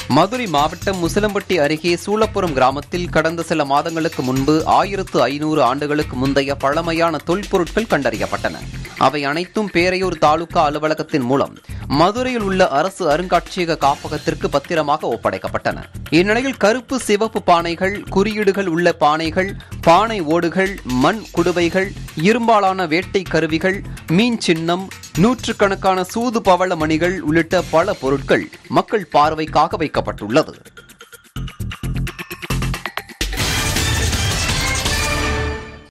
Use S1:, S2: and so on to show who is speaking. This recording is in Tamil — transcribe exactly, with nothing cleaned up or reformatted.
S1: மதுரை மாவட்டம் முசலம்பட்டி அருகே சூளப்புரம் கிராமத்தில் கடந்த சில மாதங்களுக்கு முன்பு ஆயிரத்து ஐநூறு ஆண்டுகளுக்கு முந்தைய பழமையான தொல்பொருட்கள் கண்டறியப்பட்டன. அவை அனைத்தும் பேரையூர் தாலுகா அலுவலகத்தின் மூலம் மதுரையில் உள்ள அரசு அருங்காட்சியக காப்பகத்திற்கு பத்திரமாக ஒப்படைக்கப்பட்டன. இந்நிலையில் கருப்பு சிவப்பு பானைகள், குறியீடுகள் உள்ள பானைகள், பானை ஓடுகள், மண் குடுவைகள், இரும்பாலான வேட்டை கருவிகள், மீன் சின்னம், நூற்றுக்கணக்கான சூது பவள மணிகள் உள்ளிட்ட பல பொருட்கள் மக்கள் பார்வைக்காக வைக்கப்பட்டுள்ளது.